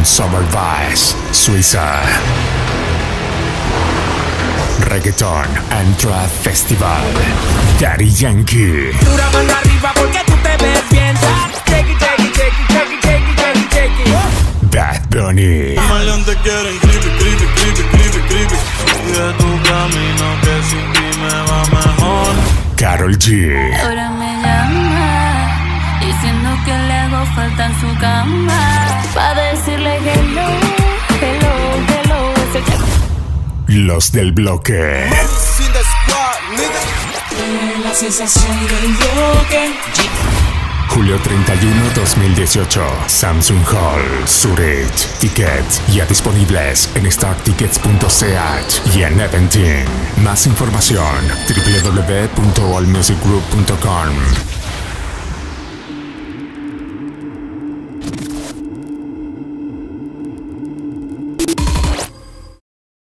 con Summer Vice, Suiza. Reggaeton and Trap Festival, Daddy Yankee. Dura mano arriba porque tú te ves bien. Shake it, shake it, shake it, shake it, shake it, shake it, shake it. Bad Bunny. Maleantes quieren creepy, creepy, creepy, creepy, creepy. Sigue tu camino que sin ti me va mejor. Karol G. Ahora me llama diciendo que le hago falta en su cama. Pa' decirle hello, hello, hello. Los del bloque. La sensación del bloque. Julio 31, 2018. Samsung Hall, Zurich. Tickets ya disponibles en starttickets.ch y en Eventing. Más información www.allmusicgroup.com.